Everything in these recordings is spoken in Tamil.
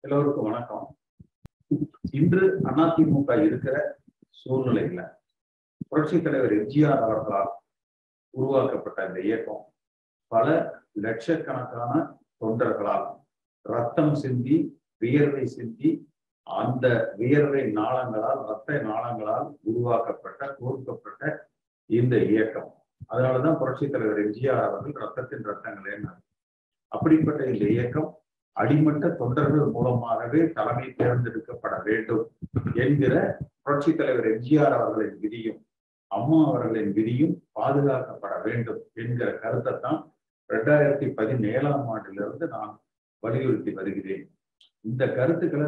எல்லோருக்கும் வணக்கம். இன்று அதிமுக இருக்கிற சூழ்நிலையில புரட்சித் தலைவர் எம்ஜிஆர் அவர்களால் உருவாக்கப்பட்ட இந்த இயக்கம் பல லட்சக்கணக்கான தொண்டர்களால் ரத்தம் சிந்தி வியர்வை சிந்தி அந்த வியர்வை நாளங்களால் இரத்த நாளங்களால் உருவாக்கப்பட்ட கோர்க்கப்பட்ட இந்த இயக்கம். அதனாலதான் புரட்சித் தலைவர் எம்ஜிஆர் அவர்கள் ரத்தத்தின் ரத்தங்களே. அப்படிப்பட்ட இந்த இயக்கம் அடிமட்ட தொண்டர்கள் மூலமாகவே தலைமை தேர்ந்தெடுக்கப்பட வேண்டும் என்கிற புரட்சித் தலைவர் எம்ஜிஆர் அவர்களின் விதியும் அம்மா அவர்களின் விதியும் பாதுகாக்கப்பட வேண்டும் என்கிற கருத்தை தான் 2017ஆம் ஆண்டிலிருந்து நான் வலியுறுத்தி வருகிறேன். இந்த கருத்துக்களை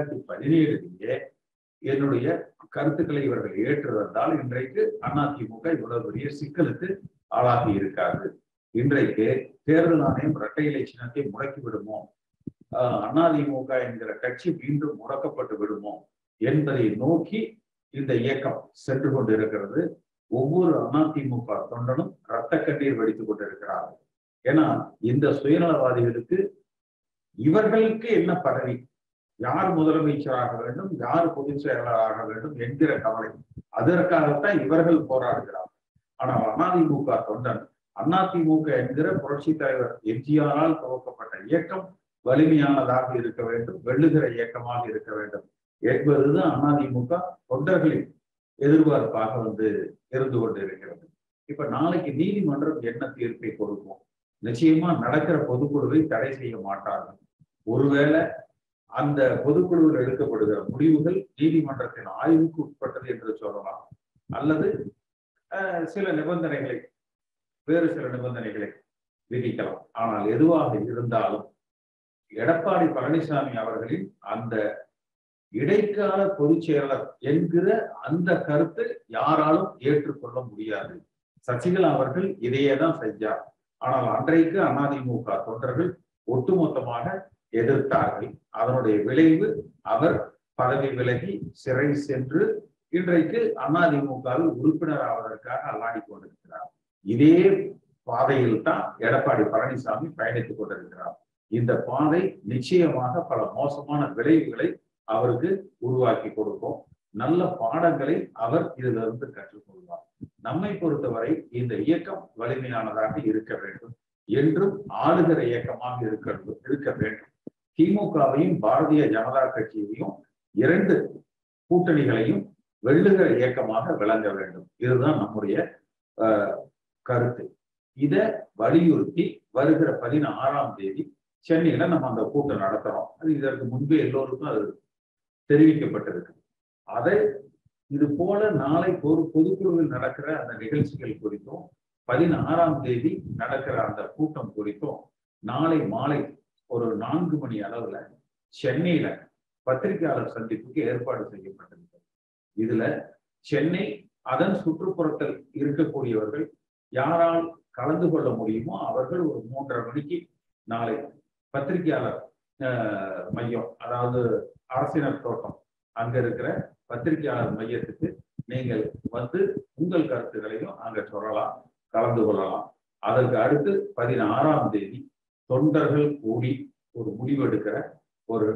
2017 என்னுடைய கருத்துக்களை இவர்கள் ஏற்றுவதால் இன்றைக்கு அதிமுக இவ்வளவு பெரிய சிக்கலுக்கு ஆளாகி இருக்காது. இன்றைக்கு தேர்தல் ஆணையம் இரட்டை இலை சின்னத்தை முடக்கி விடுமோ, அதிமுக என்கிற கட்சி மீண்டும் முடக்கப்பட்டு விடுமோ என்பதை நோக்கி இந்த இயக்கம் சென்று கொண்டிருக்கிறது. ஒவ்வொரு அதிமுக தொண்டனும் இரத்த கண்ணீர் வடித்துக் கொண்டிருக்கிறார்கள். ஏன்னா இந்த சுயநலவாதிகளுக்கு இவர்களுக்கு என்ன பதவி, யார் முதலமைச்சராக வேண்டும், யார் பொதுச் செயலாளராக வேண்டும் என்கிற கவலை, அதற்காகத்தான் இவர்கள் போராடுகிறார்கள். ஆனால் அதிமுக தொண்டன் அதிமுக என்கிற புரட்சி தலைவர் எம்ஜிஆரால் துவக்கப்பட்ட இயக்கம் வலிமையானதாக இருக்க வேண்டும், வெல்லுகிற இயக்கமாக இருக்க வேண்டும் என்பதுதான் அதிமுக தொண்டர்களின் எதிர்பார்ப்பாக இருந்து கொண்டு இருக்கிறது. இப்ப நாளைக்கு நீதிமன்றம் என்ன தீர்ப்பை கொடுக்கும்? நிச்சயமா நடக்கிற பொதுக்குழுவை தடை செய்ய மாட்டார்கள். ஒருவேளை அந்த பொதுக்குழுவில் எடுக்கப்படுகிற முடிவுகள் நீதிமன்றத்தின் ஆய்வுக்கு உட்பட்டது என்று சொல்லலாம், அல்லது சில நிபந்தனைகளை வேறு சில நிபந்தனைகளை விதிக்கலாம். ஆனால் எதுவாக இருந்தாலும் எடப்பாடி பழனிசாமி அவர்களின் அந்த இடைக்கால பொதுச் செயலர் என்கிற அந்த கருத்து யாராலும் ஏற்றுக்கொள்ள முடியாது. சசிகலா அவர்கள் இதையே தான் செஞ்சார். ஆனால் அன்றைக்கு அதிமுக தொண்டர்கள் ஒட்டுமொத்தமாக எதிர்த்தார்கள். அதனுடைய விளைவு அவர் பதவி விலகி சிறை சென்று இன்றைக்கு அதிமுகவில் உறுப்பினர் ஆவதற்காக அல்லாடி கொண்டிருக்கிறார். இதே பாதையில் தான் எடப்பாடி பழனிசாமி பயணித்துக் கொண்டிருக்கிறார். இந்த பாதை நிச்சயமாக பல மோசமான விளைவுகளை அவருக்கு உருவாக்கி கொடுக்கும். நல்ல பாடங்களை அவர் இதிலிருந்து கற்றுக்கொள்வார். நம்மை பொறுத்தவரை இந்த இயக்கம் வலிமையானதாக இருக்க வேண்டும், என்றும் ஆளுகிற இயக்கமாக இருக்க வேண்டும். திமுகவையும் பாரதிய ஜனதா கட்சியையும் இரண்டு கூட்டணிகளையும் வெல்லுகிற இயக்கமாக விளங்க வேண்டும். இதுதான் நம்முடைய கருத்து. இதை வலியுறுத்தி வருகிற 16ஆம் தேதி சென்னையில நம்ம அந்த கூட்டம் நடத்துறோம். அது இதற்கு முன்பே எல்லோருக்கும் அது தெரிவிக்கப்பட்டிருக்கு. அதை இது போல நாளை பொதுக்குழுவில் நடக்கிற அந்த நிகழ்ச்சிகள் குறித்தும் 16ஆம் தேதி நடக்கிற அந்த கூட்டம் குறித்தும் நாளை மாலை ஒரு 4 மணி அளவுல சென்னையில பத்திரிகையாளர் சந்திப்புக்கு ஏற்பாடு செய்யப்பட்டிருக்கிறது. இதுல சென்னை அதன் சுற்றுப்புறத்தில் இருக்கக்கூடியவர்கள் யாரால் கலந்து கொள்ள முடியுமோ அவர்கள் ஒரு 3:30 மணிக்கு நாளை பத்திரிகையாளர் மையம், அதாவது அரசினர் தோட்டம், அங்க இருக்கிற பத்திரிகையாளர் மையத்துக்கு நீங்கள் உங்கள் கருத்துக்களையும் அங்க சொல்லலாம், கலந்து கொள்ளலாம். அதற்கு அடுத்து 16ஆம் தேதி தொண்டர்கள் கூடி ஒரு முடிவெடுக்கிற ஒரு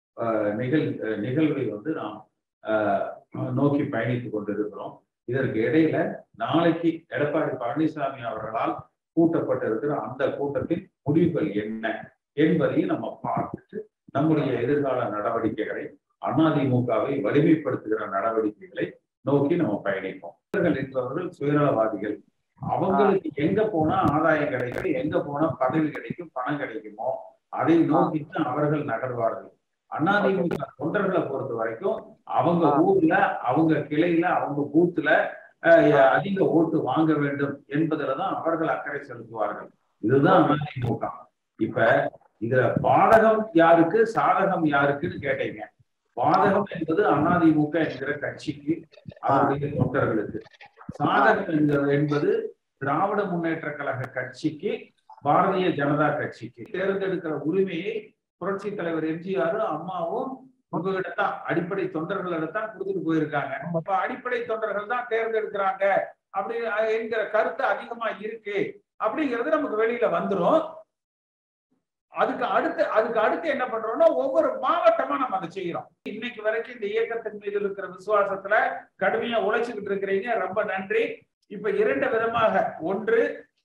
நிகழ்வை நாம் நோக்கி பயணித்துக் கொண்டிருக்கிறோம். இதற்கு இடையில நாளைக்கு எடப்பாடி பழனிசாமி அவர்களால் கூட்டப்பட்டிருக்கிற அந்த கூட்டத்தின் முடிவுகள் என்ன என்பதையும் நம்ம பார்த்துட்டு நம்முடைய எதிர்கால நடவடிக்கைகளை அதிமுகவை வலிமைப்படுத்துகிற நடவடிக்கைகளை நோக்கி நம்ம பயணிப்போம். என்பவர்கள் சுயநலவாதிகள். அவங்களுக்கு எங்க போனா ஆதாயம் கிடைக்கும், எங்க போனா பதவி கிடைக்கும், பணம் கிடைக்குமோ அதை நோக்கிட்டு அவர்கள் நகர்வார்கள். அதிமுக தொண்டர்களை பொறுத்த வரைக்கும் அவங்க ஊர்ல, அவங்க கிளையில, அவங்க பூத்துல அதிக ஓட்டு வாங்க வேண்டும் என்பதுலதான் அவர்கள் அக்கறை செலுத்துவார்கள். இதுதான் அதிமுக. இப்ப இதுல பாதகம் யாருக்கு, சாதகம் யாருக்குன்னு கேட்டீங்க. பாதகம் என்பது அதிமுக என்கிற கட்சிக்கு, அவருடைய தொண்டர்களுக்கு. சாதகம் என்பது திராவிட முன்னேற்ற கழக கட்சிக்கு, பாரதிய ஜனதா கட்சிக்கு. தேர்ந்தெடுக்கிற உரிமையை புரட்சி தலைவர் எம்ஜிஆர் அம்மாவும் உங்ககிட்டத்தான், அடிப்படை தொண்டர்களிடத்தான் கொடுத்துட்டு போயிருக்காங்க. அப்ப அடிப்படை தொண்டர்கள் தான் தேர்ந்தெடுக்கிறாங்க அப்படி என்கிற கருத்து அதிகமா இருக்கு அப்படிங்கிறது நமக்கு வெளியில வந்துரும். அதுக்கு அடுத்து என்ன பண்றோம்னா ஒவ்வொரு மாவட்டமா நம்ம அதை செய்யறோம். இன்னைக்கு வரைக்கும் இந்த இயக்கத்தின் மீது இருக்கிற விசுவாசத்துல கடுமையா உழைச்சுக்கிட்டு இருக்கிறீங்க, ரொம்ப நன்றி. இப்ப 2 விதமாக, ஒன்று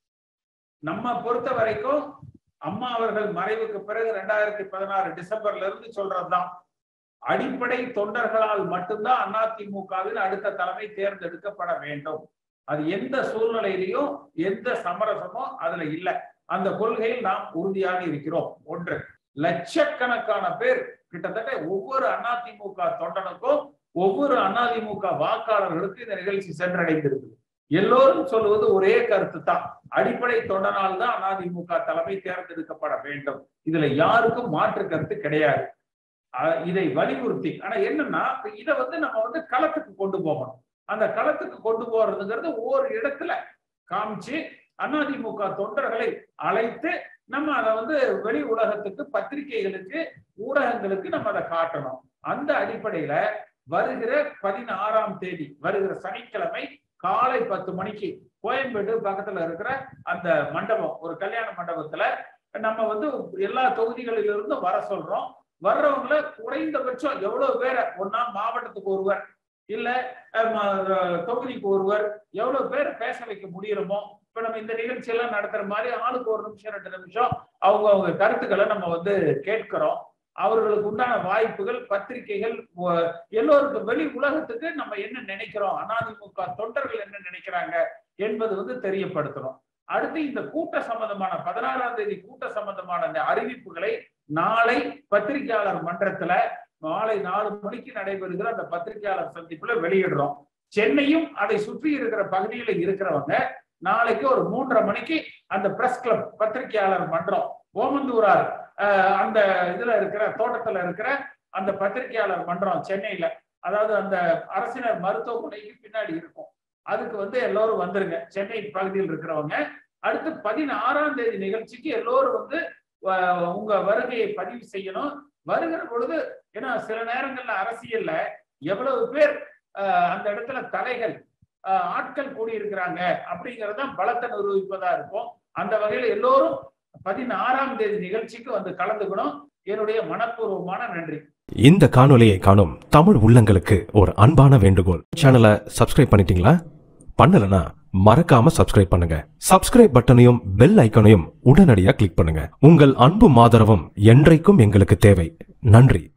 நம்ம பொறுத்த வரைக்கும் அம்மா அவர்கள் மறைவுக்கு பிறகு 2016 டிசம்பர்ல இருந்து சொல்றதுதான், அடிப்படை தொண்டர்களால் மட்டும்தான் அதிமுகவில் அடுத்த தலைமை தேர்ந்தெடுக்கப்பட வேண்டும். அது எந்த சூழ்நிலையிலையும் எந்த சமரசமோ அதுல இல்லை. அந்த கொள்கையில் நாம் உறுதியாக இருக்கிறோம். ஒன்று, லட்சக்கணக்கான பேர், கிட்டத்தட்ட ஒவ்வொரு அதிமுக தொண்டனுக்கும் ஒவ்வொரு அதிமுக வாக்காளர்களுக்கு இந்த நிகழ்ச்சி சென்றடைந்திருக்கு. எல்லோரும் சொல்லுவது ஒரே கருத்து தான், அடிப்படை தொண்டனால் தான் அதிமுக தலைமை தேர்ந்தெடுக்கப்பட வேண்டும். இதுல யாருக்கும் மாற்று கருத்து கிடையாது. இதை வலியுறுத்தி, ஆனா என்னன்னா இதை நம்ம களத்துக்கு கொண்டு போகணும். அந்த களத்துக்கு கொண்டு போறதுங்கிறது ஒரு இடத்துல காமிச்சு அதிமுக தொண்டர்களை அழைத்து நம்ம அதை வெளி உலகத்துக்கு, பத்திரிகைகளுக்கு, ஊடகங்களுக்கு நம்ம அதை காட்டணும். அந்த அடிப்படையில வருகிற 16ஆம் தேதி, வருகிற சனிக்கிழமை காலை 10 மணிக்கு கோயம்பேடு பக்கத்துல இருக்கிற அந்த மண்டபம், ஒரு கல்யாண மண்டபத்துல நம்ம எல்லா தொகுதிகளிலிருந்து வர சொல்றோம். வர்றவங்களை குறைந்தபட்சம் எவ்வளவு பேரை, ஒன்னா மாவட்டத்துக்கு ஒருவர் இல்ல தொகுதிக்கு ஒருவர், எவ்வளவு பேர் பேச வைக்க முடியணுமோ. இப்ப நம்ம இந்த நிகழ்ச்சி எல்லாம் நடத்துற மாதிரி ஆளுக்கு 1 நிமிஷம் 2 நிமிஷம் அவங்க கருத்துக்களை நம்ம கேட்கிறோம். அவர்களுக்கு உண்டான வாய்ப்புகள், பத்திரிகைகள், எல்லோருக்கும் வெளி உலகத்துக்கு நம்ம என்ன நினைக்கிறோம், அதிமுக தொண்டர்கள் என்ன நினைக்கிறாங்க என்பது தெரியப்படுத்தணும். அடுத்து இந்த கூட்ட சம்பந்தமான 16ஆம் தேதி கூட்ட சம்பந்தமான இந்த அறிவிப்புகளை நாளை பத்திரிகையாளர் மன்றத்துல மாலை 4 மணிக்கு நடைபெறுகிற அந்த பத்திரிகையாளர் சந்திப்புல வெளியிடுறோம். சென்னையும் அதை சுற்றி இருக்கிற பகுதியில இருக்கிறவங்க நாளைக்கு ஒரு 3:30 மணிக்கு அந்த பிரஸ் கிளப் பத்திரிகையாளர் மன்றம், ஓமந்தூரார் அந்த இதுல இருக்கிற தோட்டத்துல இருக்கிற அந்த பத்திரிகையாளர் மன்றம் சென்னையில, அதாவது அந்த அரசினர் மருத்துவமனைக்கு பின்னாடி இருக்கும், அதுக்கு எல்லோரும் வந்துருங்க, சென்னை பகுதியில் இருக்கிறவங்க. அடுத்து 16ஆம் தேதி நிகழ்ச்சிக்கு எல்லோரும் உங்க வருகையை பதிவு செய்யணும். வருகிற பொழுது, ஏன்னா சில நேரங்கள்ல அரசியல்ல எவ்வளவு பேர் அந்த இடத்துல தலைகள் ஆட்கள் கூடியிருக்கிறாங்க அப்படிங்கறத பலத்தை நிரூபிப்பதா இருக்கும். அந்த வகையில எல்லோரும் 16ஆம் தேதி நிகழ்ச்சிக்கு கலந்துக்கணும். என்னுடைய மனப்பூர்வமான நன்றி. இந்த காணொலியை காணும் தமிழ் உள்ளங்களுக்கு ஒரு அன்பான வேண்டுகோள். சேனலை சப்ஸ்கிரைப் பண்ணிட்டீங்களா? பண்ணலனா மறக்காம சப்ஸ்கிரைப் பண்ணுங்க. சப்ஸ்கிரைப் பட்டனையும் பெல் ஐக்கனையும் உடனடியாக கிளிக் பண்ணுங்க. உங்கள் அன்பும் ஆதரவும் என்றைக்கும் எங்களுக்கு தேவை. நன்றி.